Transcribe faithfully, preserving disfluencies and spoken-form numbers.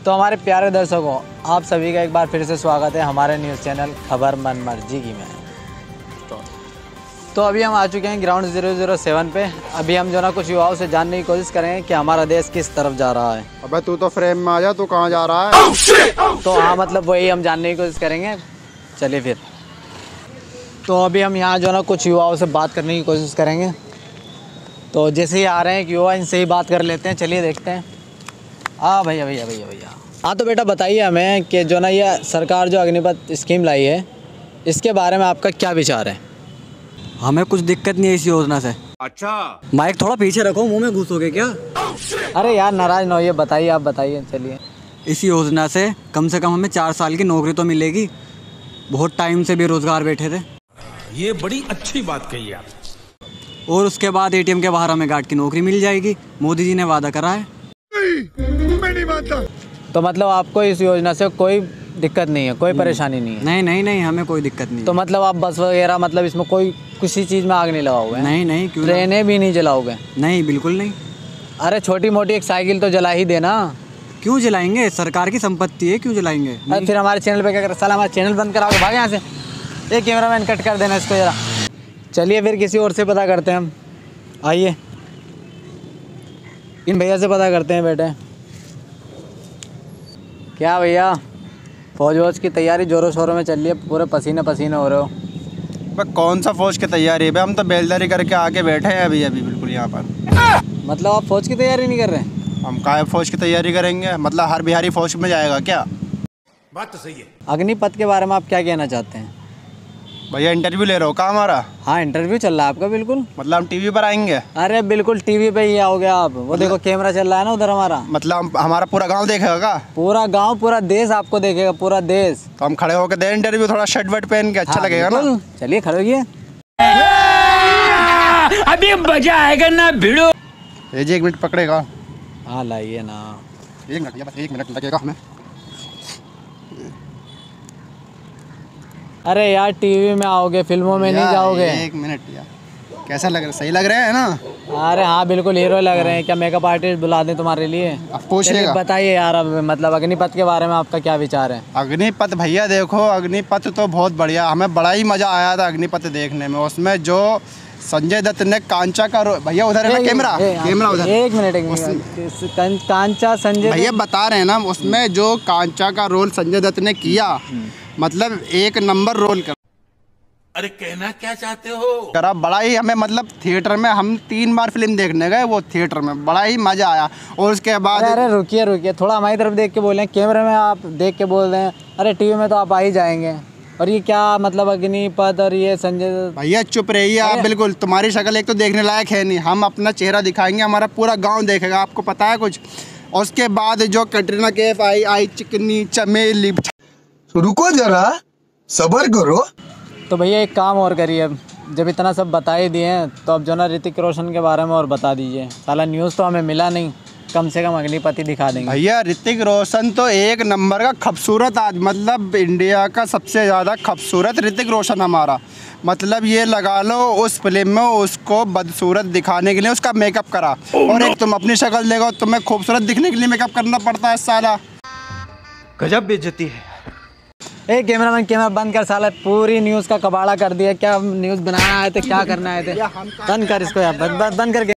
तो हमारे प्यारे दर्शकों, आप सभी का एक बार फिर से स्वागत है हमारे न्यूज़ चैनल खबर मन मर्जी की में। तो तो अभी हम आ चुके हैं ग्राउंड ज़ीरो ज़ीरो सेवन पे। अभी हम जो ना कुछ युवाओं से जानने की कोशिश करेंगे कि हमारा देश किस तरफ जा रहा है। अबे तू तो फ्रेम में आ जा, तू कहाँ जा रहा है? oh, तो हाँ, मतलब वही हम जानने की कोशिश करेंगे। चलिए फिर। तो अभी हम यहाँ जो ना कुछ युवाओं से बात करने की कोशिश करेंगे। तो जैसे ही आ रहे हैं कि युवा, इनसे ही बात कर लेते हैं। चलिए देखते हैं। हाँ भैया भैया भैया भैया हाँ, तो बेटा बताइए हमें कि जो ना ये सरकार जो अग्निपथ स्कीम लाई है, इसके बारे में आपका क्या विचार है? हमें कुछ दिक्कत नहीं है इस योजना से। अच्छा, माइक थोड़ा पीछे रखो, मुंह में घुसोगे क्या? अरे यार नाराज ना होइए, बताइए, आप बताइए। चलिए, इस योजना से कम से कम हमें चार साल की नौकरी तो मिलेगी। बहुत टाइम से बेरोजगार बैठे थे। ये बड़ी अच्छी बात कही आप। और उसके बाद एटीएम के बाहर हमें गार्ड की नौकरी मिल जाएगी। मोदी जी ने वादा करा है। मैं नहीं मानता। तो मतलब आपको इस योजना से कोई दिक्कत नहीं है, कोई परेशानी नहीं है? नहीं नहीं नहीं, हमें कोई दिक्कत नहीं। तो मतलब आप बस वगैरह, मतलब इसमें कोई किसी चीज़ में आग नहीं लगाओगे? नहीं नहीं, क्यों? ट्रेनें भी नहीं जलाओगे? नहीं, बिल्कुल नहीं। अरे छोटी मोटी एक साइकिल तो जला ही देना। क्यों जलाएंगे? सरकार की संपत्ति है, क्यों जलाएंगे? अरे फिर हमारे चैनल पे क्या कर, साला हमारा चैनल बंद कराओगे? भाग यहाँ से। एक कैमरामैन कट कर देना इसको ज़रा। चलिए फिर किसी और से पता करते हैं हम। आइए इन भैया से पता करते हैं। बेटे क्या भैया, फौज वौज की तैयारी जोरों शोरों में चल रही है, पूरे पसीने पसीने हो रहे हो? बे कौन सा फौज की तैयारी है? हम तो बेलदारी करके आके बैठे हैं अभी अभी बिल्कुल यहाँ पर। मतलब आप फौज की तैयारी नहीं कर रहे? हम काहे फौज की तैयारी करेंगे? मतलब हर बिहारी फौज में जाएगा क्या? बात तो सही है। अग्निपथ के बारे में आप क्या कहना चाहते हैं? भैया इंटरव्यू ले रहे हो क्या हमारा? हाँ, इंटरव्यू चल रहा है आपका। बिल्कुल, मतलब हम टीवी पर आएंगे? अरे बिल्कुल टीवी पे ही आओगे आप। वो देखो कैमरा चल रहा है ना उधर हमारा। मतलब हम, हमारा पूरा गांव देखेगा क्या? पूरा गांव, पूरा देश आपको देखेगा, पूरा देश। तो हम खड़े होकर दे इंटरव्यू, थोड़ा शर्ट वर्ट पहन के, अच्छा हाँ, लगेगा ना? चलिए खड़े होइए। अभी मजा आएगा ना भिड़ो। ये जी एक मिनट पकड़ेगा। हाँ लाइए ना। एक मिनट, बस एक मिनट लगेगा हमें। अरे यार टीवी में आओगे, फिल्मों में नहीं जाओगे? एक मिनट यार, कैसा लग रहा है? सही लग रहा है ना? अरे हाँ बिल्कुल, हीरो लग रहे हैं। क्या मेकअप आर्टिस्ट बुला दें तुम्हारे लिए? अब पूछिएगा। बताइए यार, अब मतलब अग्निपथ के बारे में आपका क्या विचार है? अग्निपथ भैया देखो, अग्निपथ तो बहुत बढ़िया, हमें बड़ा ही मज़ा आया था अग्निपथ देखने में। उसमें जो संजय दत्त ने कांचा का रोल, भैया उधर है ना कैमरा, कैमरा उधर। एक मिनट एक मिनट कांचा संजय भैया बता रहे हैं ना, उसमें जो कांचा का रोल संजय दत्त ने किया, मतलब एक नंबर रोल कर। अरे कहना क्या चाहते हो? करा बड़ा ही, हमें मतलब थिएटर में हम तीन बार फिल्म देखने गए, वो थिएटर में बड़ा ही मज़ा आया। और उसके बाद अरे रुकिए रुकिए, थोड़ा हमारी तरफ देख के बोलें। कैमरे में आप देख के बोल रहे हैं, अरे टीवी में तो आप आ ही जाएंगे। और ये क्या मतलब अग्निपथ और ये संजय? भैया चुप रहिए आप, बिल्कुल तुम्हारी शक्ल एक तो देखने लायक है नहीं। हम अपना चेहरा दिखाएंगे, हमारा पूरा गांव देखेगा, आपको पता है कुछ। और उसके बाद जो कटरीना कैफ आई आई चिकनी चमेली। रुको जरा, सब्र करो। तो भैया एक काम और करिए, जब इतना सब बता ही दिए हैं तो अब जो ना ऋतिक रोशन के बारे में और बता दीजिए। साला न्यूज़ तो हमें मिला नहीं, कम से कम अग्निपथ ही दिखा देंगे। भैया ऋतिक रोशन तो एक नंबर का खूबसूरत आदमी, मतलब इंडिया का सबसे ज़्यादा खूबसूरत ऋतिक रोशन हमारा। मतलब ये लगा लो, उस फिल्म में उसको बदसूरत दिखाने के लिए उसका मेकअप करा। और एक तुम अपनी शक्ल देखो, तुम्हें खूबसूरत दिखने के लिए मेकअप करना पड़ता है साला। गजब बेइज्जती है। ए कैमरामैन, कैमरा बंद कर। साला पूरी न्यूज़ का कबाड़ा कर दिया। क्या न्यूज़ बनाना आए थे, क्या करना आए थे? बंद कर इसको यार, बंद बंद करके।